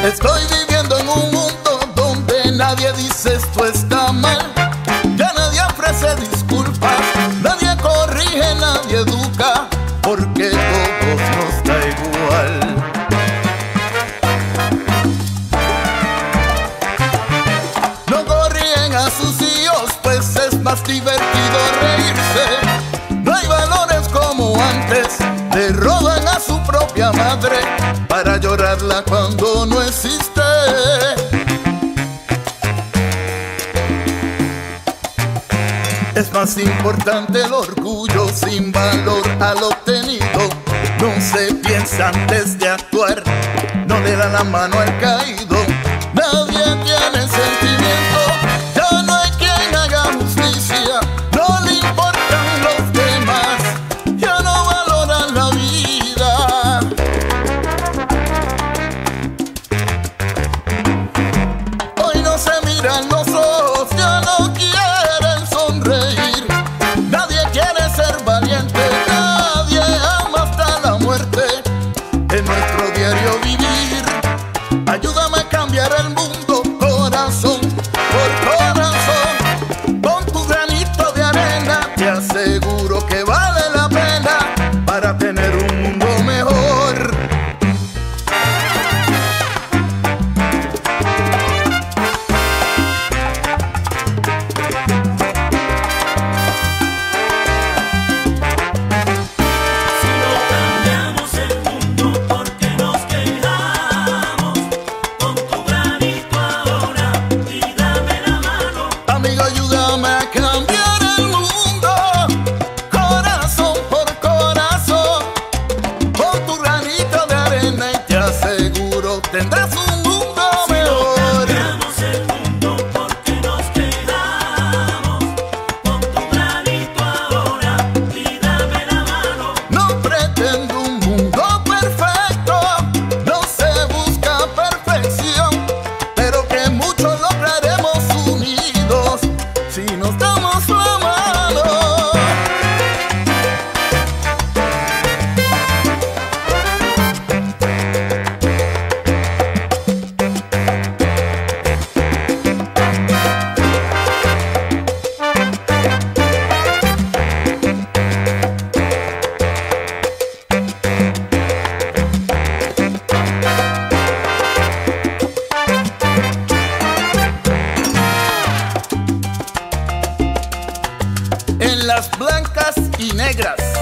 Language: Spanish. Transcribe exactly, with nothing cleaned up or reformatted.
Estoy viviendo en un mundo donde nadie dice esto está mal. Ya nadie ofrece disculpas, nadie corrige, nadie educa, porque todos nos da igual. No corrigen a sus hijos, pues es más divertido reírse. No hay valores como antes, le roban a su propia madre para llorarla cuando no existe. Es más importante el orgullo sin valor al obtenido. No se piensa antes de actuar, no le da la mano al caído. Nadie tiene sentimiento, ya no hay quien haga justicia. No le importan los demás, ya no valoran la vida. Hoy no se miran los ojos, ya no quieren sonreír. Nadie quiere ser valiente, nadie ama hasta la muerte. En nuestro diario vivir, ayúdame a cambiar el mundo, corazón por corazón. Con tu granito de arena te aseguro que vale la pena para tener un mundo mejor. Amigo, ayúdame a cambiar el mundo, corazón por corazón. Pon tu granito de arena y te aseguro tendrás un mundo mejor. Cambiamos el mundo porque nos quedamos. Pon tu granito ahora y dame la mano. No pretendo un mundo perfecto, no se busca perfección, pero que mucho lograremos unidos si nos damos la mano. En las blancas y negras